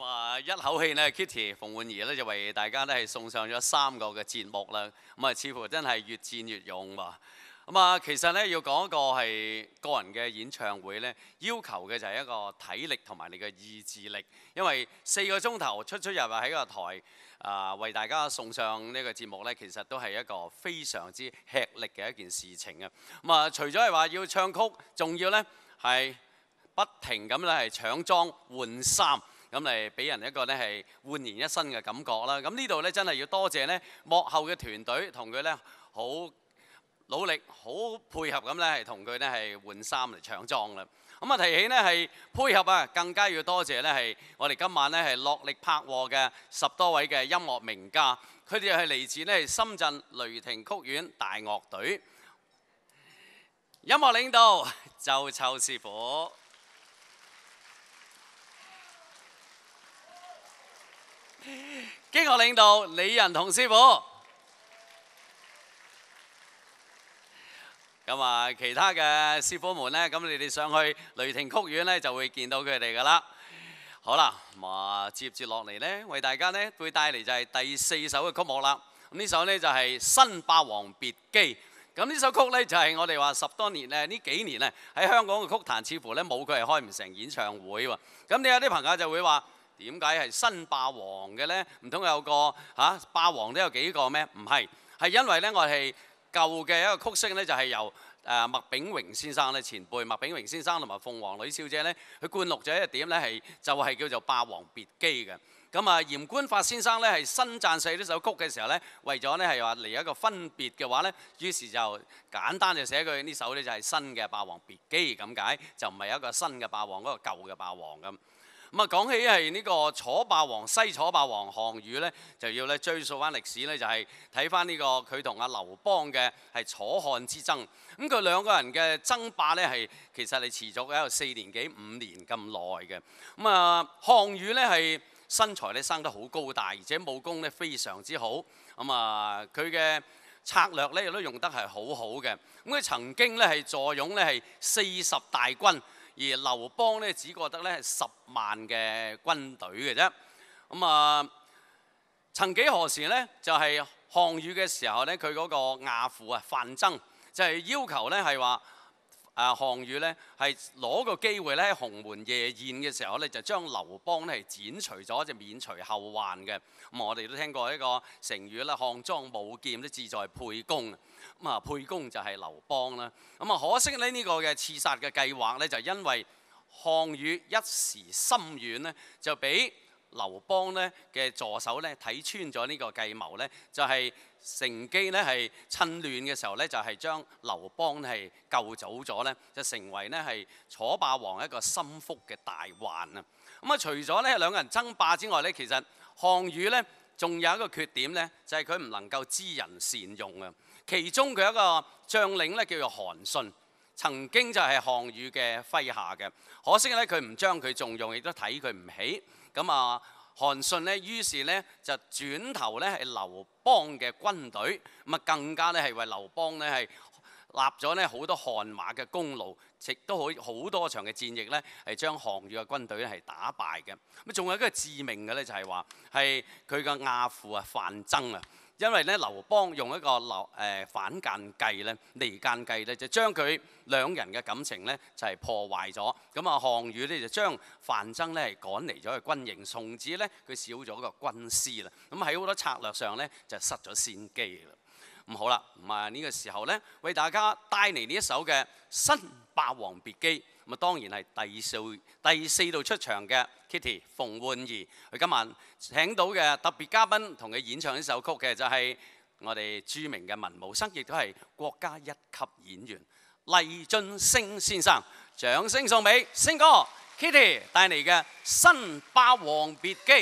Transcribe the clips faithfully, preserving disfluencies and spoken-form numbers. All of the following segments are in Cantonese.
啊，一口氣咧 ，Kitty 馮煥儀咧就為大家咧係送上咗三個嘅節目啦。咁啊，似乎真係越戰越勇喎。咁啊，其實咧要講一個係個人嘅演唱會咧，要求嘅就係一個體力同埋你嘅意志力，因為四個鐘頭出出入入喺個台啊、呃，為大家送上呢個節目咧，其實都係一個非常之吃力嘅一件事情啊。咁啊，除咗係話要唱曲，仲要咧係不停咁咧係搶裝換衫。咁嚟俾人一個咧係煥然一新嘅感覺啦。咁呢度咧真係要多謝咧幕後嘅團隊同佢咧好努力、好配合咁咧係同佢咧係換衫嚟搶裝啦。咁啊提起呢係配合啊，更加要多謝咧係我哋今晚咧係落力拍和嘅十多位嘅音樂名家，佢哋係嚟自咧深圳雷霆曲苑大樂隊，音樂領導周秋師傅。經樂領導李仁同師傅，咁啊其他嘅師傅們呢，咁你哋上去雷霆曲苑呢，就會見到佢哋噶啦。好啦，咁啊接住落嚟呢，為大家呢會帶嚟就係第四首嘅曲目啦。咁呢首呢，就係《新霸王別姬》。咁呢首曲呢，就係我哋話十多年咧，呢幾年咧喺香港嘅曲壇似乎呢冇佢係開唔成演唱會喎。咁你有啲朋友就會話，點解係新霸王嘅呢？唔通有個嚇、啊、霸王都有幾個咩？唔係，係因為呢，我係舊嘅一個曲式呢，就係由誒麥炳榮先生咧前輩麥炳榮先生同埋鳳凰女小姐呢，佢灌錄咗一點呢，係就係、是、叫做《霸王別姬》嘅。咁啊，嚴官發先生呢，係新撰寫呢首曲嘅時候呢，為咗呢係話嚟一個分別嘅話呢，於是就簡單就寫句呢首呢，就係新嘅《霸王別姬》咁解，就唔係一個新嘅霸王嗰、那個舊嘅霸王咁。咁啊，講起係呢個楚霸王、西楚霸王項羽咧，就要咧追溯翻歷史咧，就係睇翻呢個佢同阿劉邦嘅係楚漢之爭。咁佢兩個人嘅爭霸咧係其實係持續喺度四年幾五年咁耐嘅。咁啊，項羽咧係身材咧生得好高大，而且武功咧非常之好。咁啊，佢嘅策略咧亦都用得係好好嘅。咁佢曾經咧係坐擁咧係四十大軍。而劉邦咧只覺得咧係十萬嘅軍隊嘅啫。咁啊，曾幾何時咧，就係、是、項羽嘅時候咧，佢嗰個亞父啊范增就係、是、要求咧係話誒項羽咧係攞個機會咧喺鴻門夜宴嘅時候咧，就將劉邦咧係剪除咗，就免除後患嘅。咁我哋都聽過一個成語啦，項莊舞劍都志在沛公。咁啊，沛公就係劉邦啦。咁啊，可惜咧呢個嘅刺殺嘅計劃咧，就因為項羽一時心軟咧，就俾劉邦咧嘅助手咧睇穿咗呢個計謀咧，就係、是、乘機咧係趁亂嘅時候咧，就係、是、將劉邦係救走咗咧，就成為咧係楚霸王一個心腹嘅大患啊！咁啊，除咗咧兩個人爭霸之外咧，其實項羽咧仲有一個缺點咧，就係佢唔能夠知人善用啊。其中佢有一個將領咧叫做韓信，曾經就係項羽嘅麾下嘅，可惜咧佢唔將佢重用，亦都睇佢唔起。咁啊，韓信咧於是咧就轉投咧係劉邦嘅軍隊，咁啊更加咧係為劉邦咧係立咗咧好多汗馬嘅功勞，亦都好好多場嘅戰役咧係將項羽嘅軍隊咧係打敗嘅。咁仲有一個致命嘅咧就係話係佢嘅亞父啊范增啊。因為咧，劉邦用一個劉誒反間計咧、離間計咧，就將佢兩人嘅感情咧就係破壞咗。咁啊，項羽咧就將范增咧係趕離咗去軍營，從此咧佢少咗個軍師啦。咁喺好多策略上咧就失咗先機啦。咁好啦，咁啊呢個時候咧，為大家帶嚟呢一首嘅《新霸王別姬》。咁啊，當然係第四第四度出場嘅 Kitty 馮煥儀，佢今晚請到嘅特別嘉賓同佢演唱呢首曲嘅就係我哋著名嘅文武生，亦都係國家一級演員黎晉星先生，掌聲送俾星哥 Kitty 帶嚟嘅《新霸王別姬》。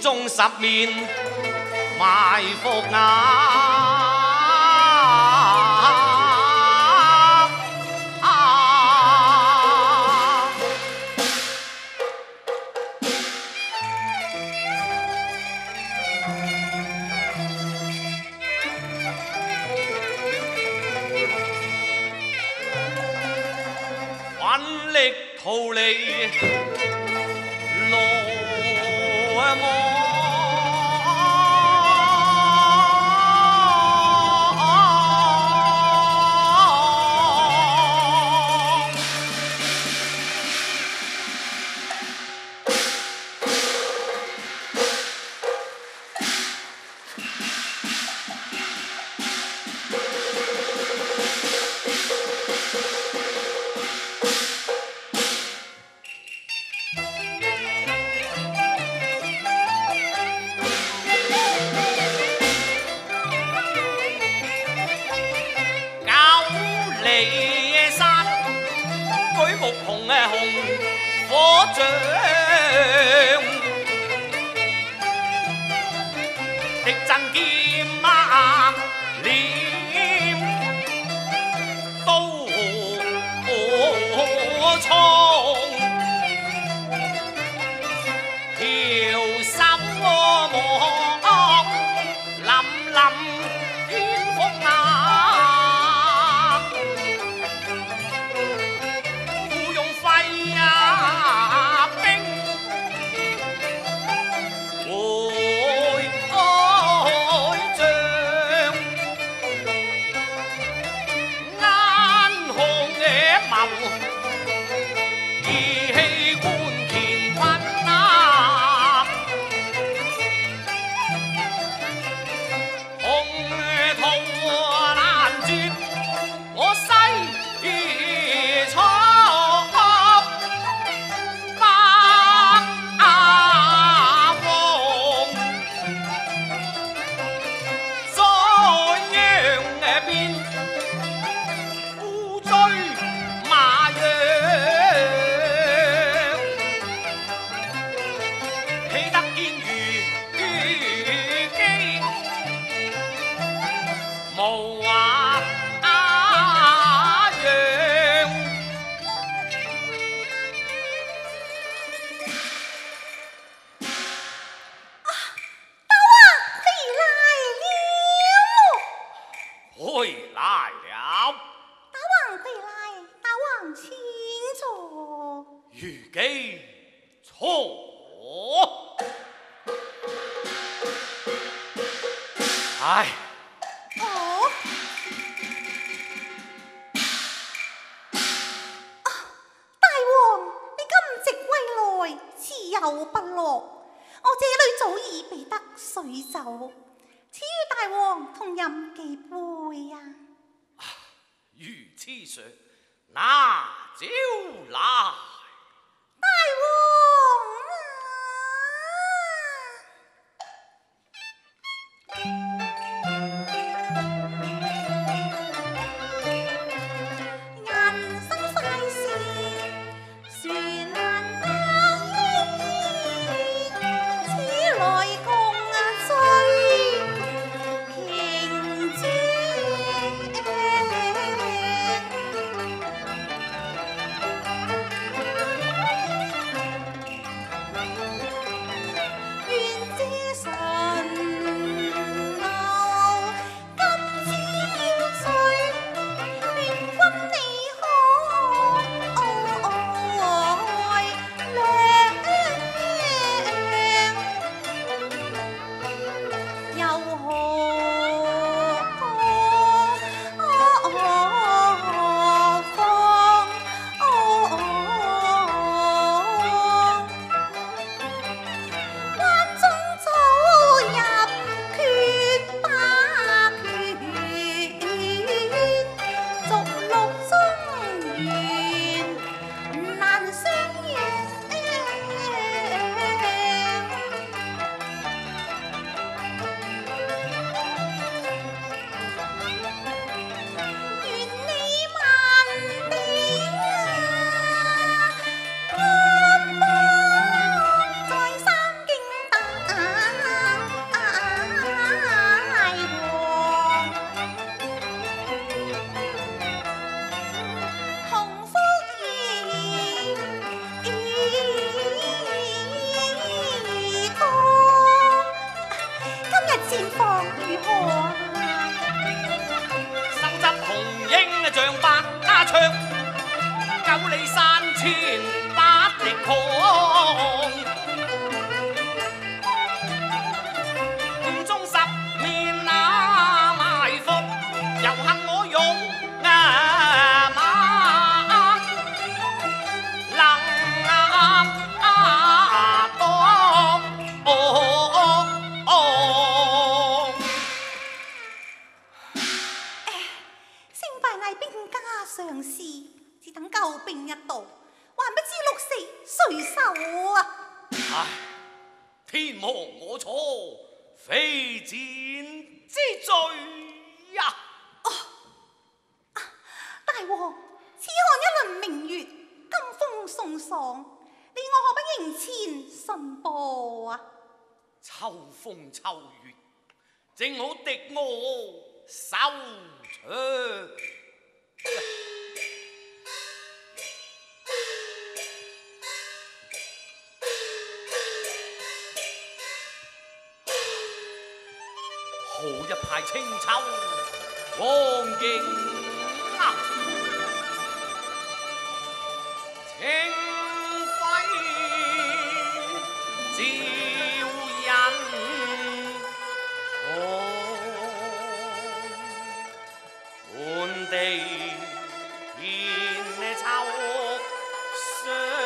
中十面埋伏啊！奋力逃離羅網。火將敵陣劍馬臉刀衝，調手望凜凜天風啊！僱用費啊兵，會開仗，眼紅野眸。唉， 哦，啊，大王，你今夕歸來，此有不樂。我這裏早已備得水酒，此與大王同飲幾杯呀？ 如此說，那就來。 大王山前不力抗，五中十面那埋伏，又恨我勇啊马能啊當。哦哦勝敗乃兵家常事，只等救兵一到，還不知鹿死誰手啊！ 唉，天亡我錯，非戰之罪呀！ 大王，此看一輪明月，金風送爽，你我何不迎前信報啊？ 秋風秋月，正好敵我收場。好一派清秋光景啊！清輝照人紅，滿地遍秋霜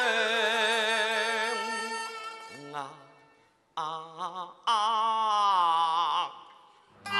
啊！啊啊啊！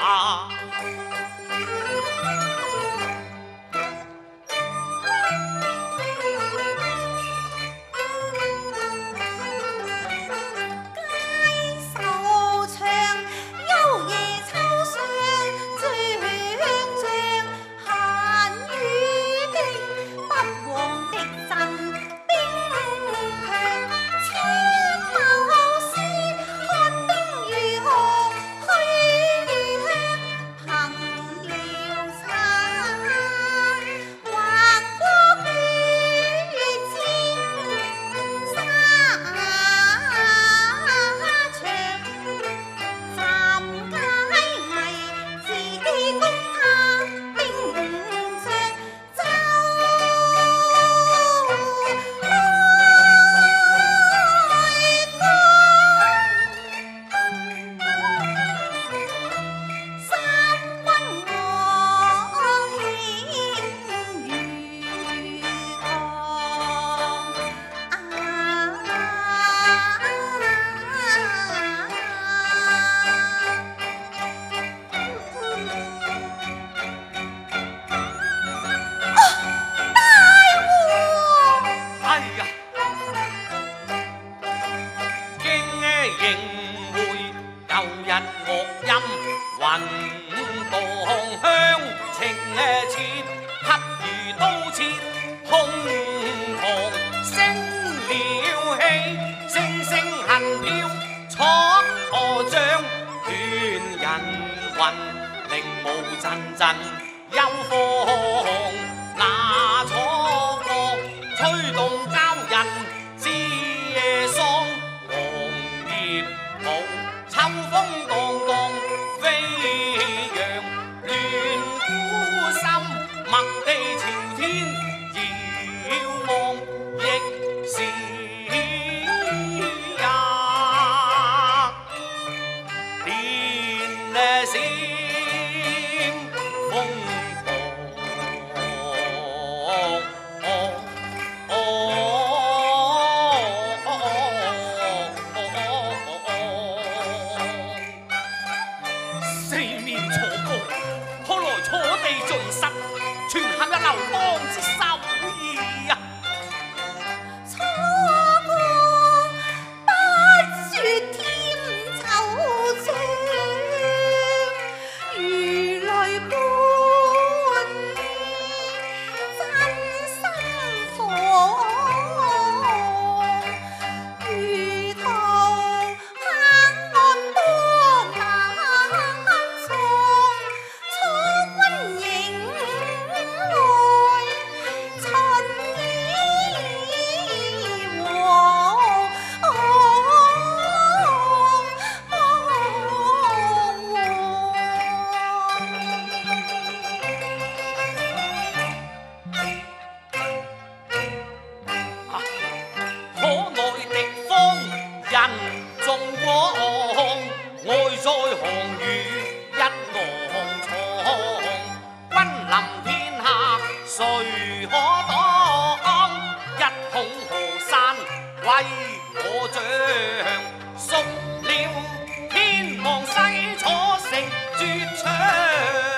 我將熟了天王西楚成絕唱。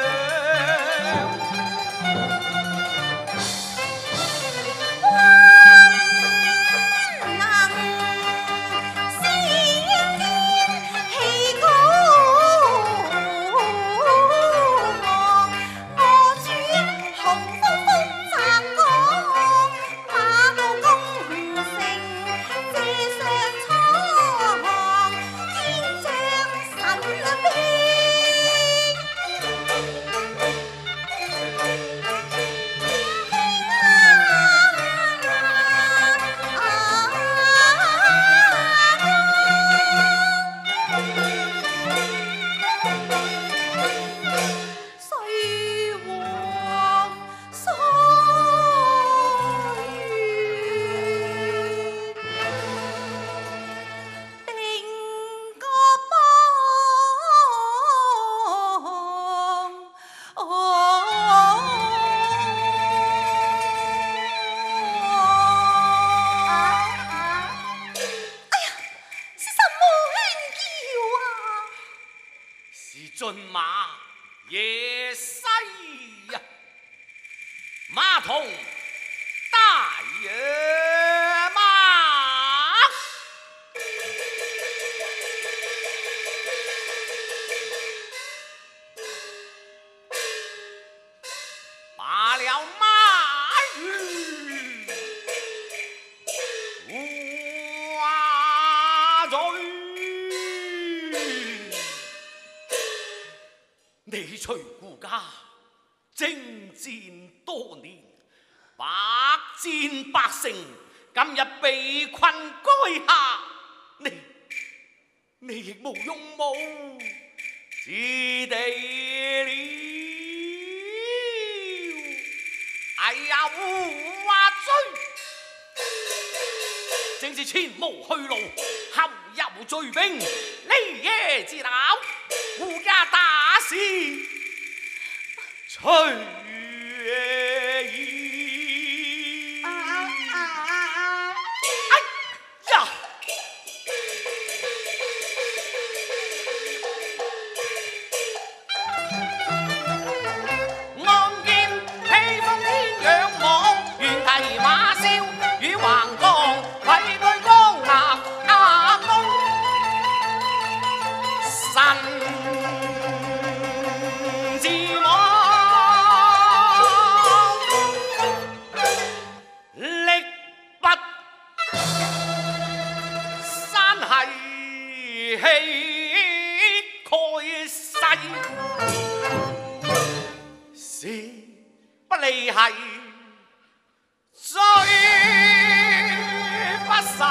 駿馬夜西呀，馬童大爺馬，罷了馬語話嘴。你隨顧家征戰多年，百戰百勝，今日被困垓下，你你亦無用武之地了。哎呀，胡話追，正是前無去路，後有追兵，呢夜之鬧，胡家打是隨意。哎呀！岸見披風天仰望，願提馬嘯與橫江，愧對江南阿公神。是不利係最不逝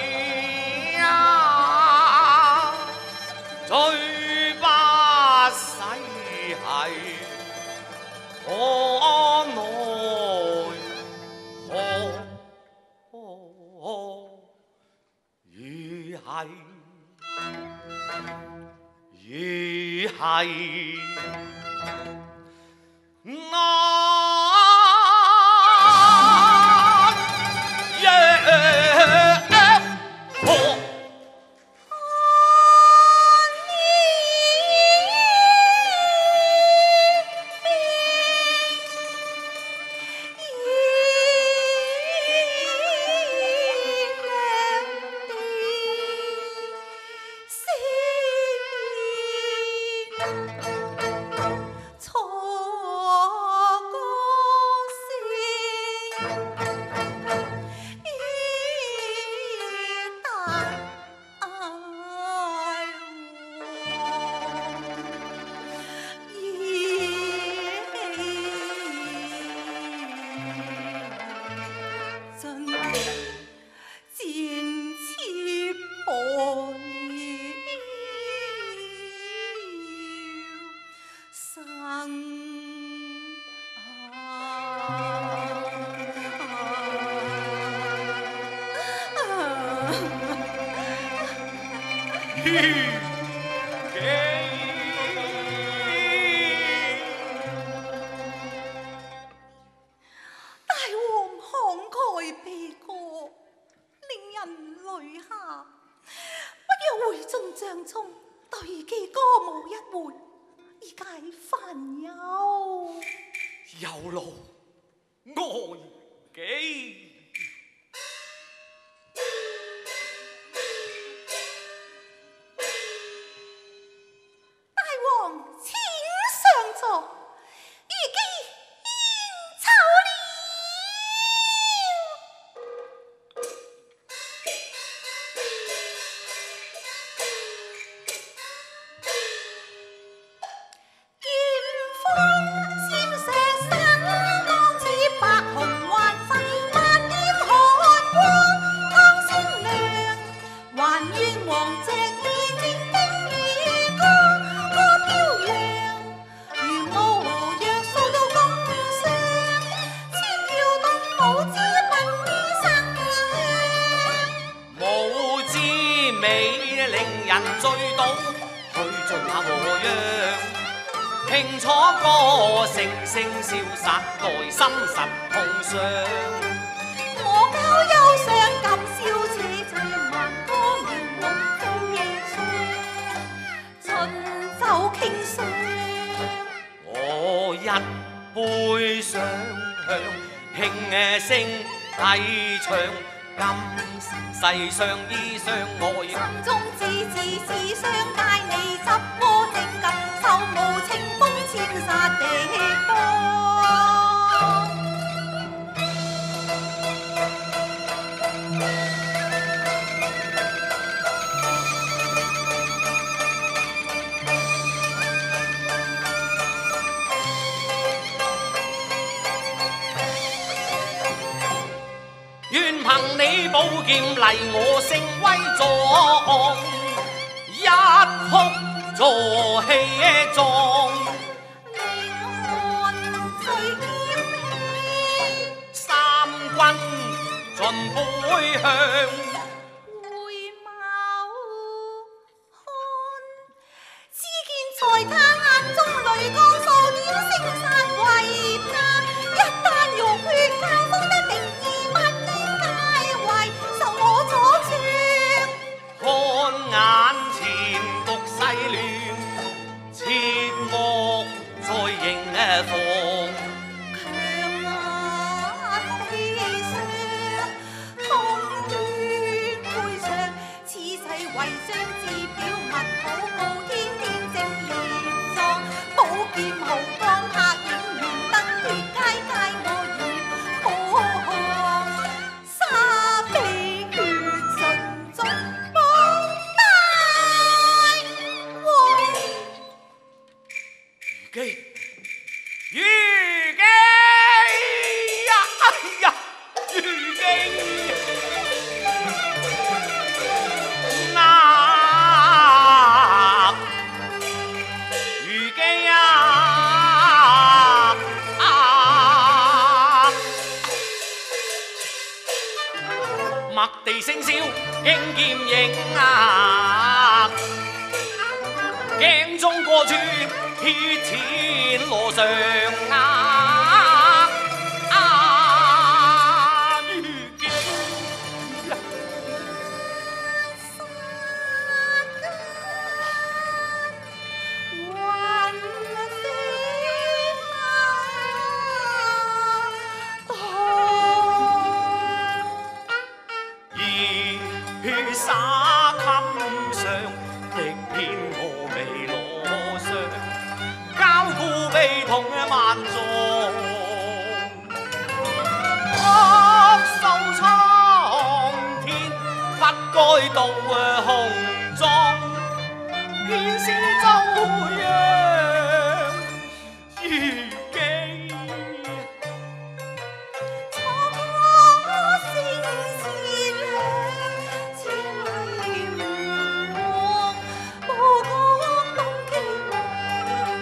啊！最不逝係可奈何如係如係。 大王慷慨悲歌，令人淚許下，不若回盡帳中對記歌舞一回，以解煩憂。 有勞安己。 大王請上座，御記應酬了。 醉倒去盡那和樣，聽楚歌聲聲消殺，內心實痛傷。 我交憂傷，今宵且醉萬歌鳴弄夜唱，春酒傾觴。 我一杯上香，輕聲低唱。今世上衣相愛， 心中只是思想皆你執我正急，受無情風殲殺地方。 願憑你寶劍嚟我勝威壯，一曲助氣壯。 離岸最劍氣， 三軍盡背向。 回眸看，只見在他眼中淚光數點星殺為家，一旦浴血交鋒的定義。 看眼前局勢亂，切莫再認放。 強壓氣上，痛斷背上，此世為將自表物禱告天天正烈壯，寶劍豪光拍影亂燈血街街我願可看，沙飛血盡足。 御記，御記呀！哎呀，御記啊！御記啊！啊！麥地聲簫，應劍影啊！鏡中過處。鐵錢羅上啊啊！御記呀， 雲飛馬而沙襟上滴遍我眉羅上。交孤悲痛萬狀，惡受蒼天，不該到紅妝，偏是遭殃。御記錯過星矢亮，千里唔往，無講東京亮。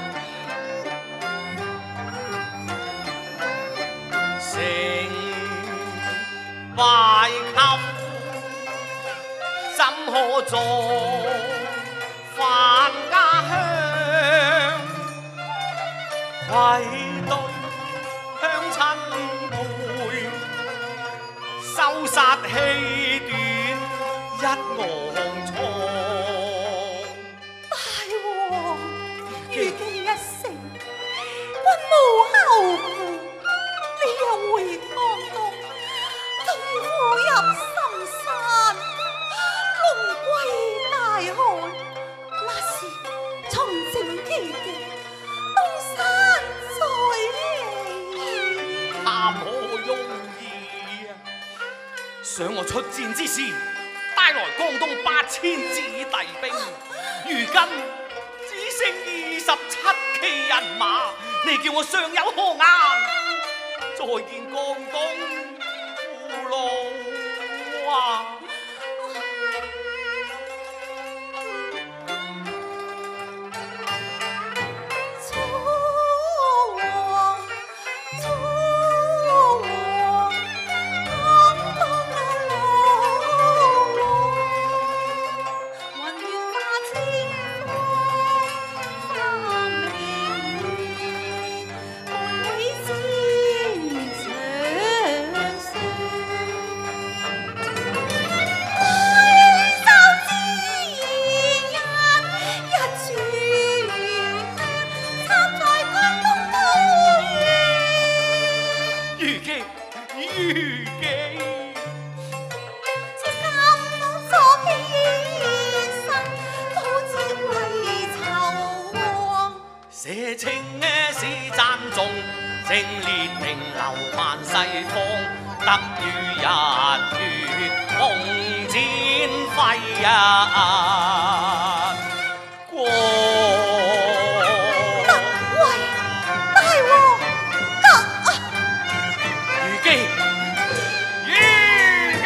敗給怎可做返家鄉？愧對鄉親輩，收殺氣斷昂藏。 大王，如既一成，君無後顧，你又回江東，對我入深山，龍歸大海，那時重整旗幟，東山再起。 談何容易啊！想我出戰之時，帶來江東八千子弟兵，如今只剩二十七騎人馬，你叫我尚有何顏再見江東父老啊！這情是讚頌，正烈定流萬世風，得於日月紅展輝啊！光喂，大王，得虞姬，虞姬。